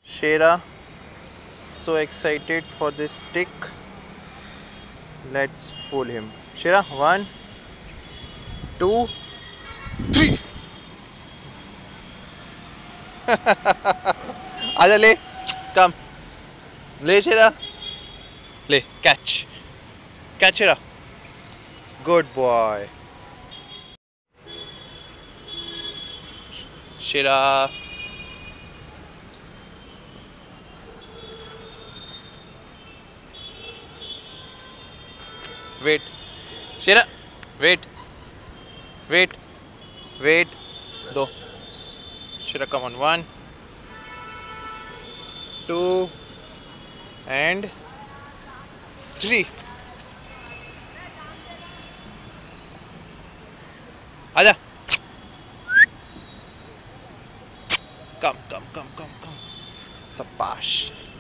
Shera, so excited for this stick. Let's fool him. Shera, 1, 2, 3. आजा ले, come. ले Shera. ले, catch. Catch Shera. Good boy. Shera. Wait. Shera. Wait. Wait. Wait. Do. Shera, come on. 1, 2, and 3. आजा. Come. Sabash.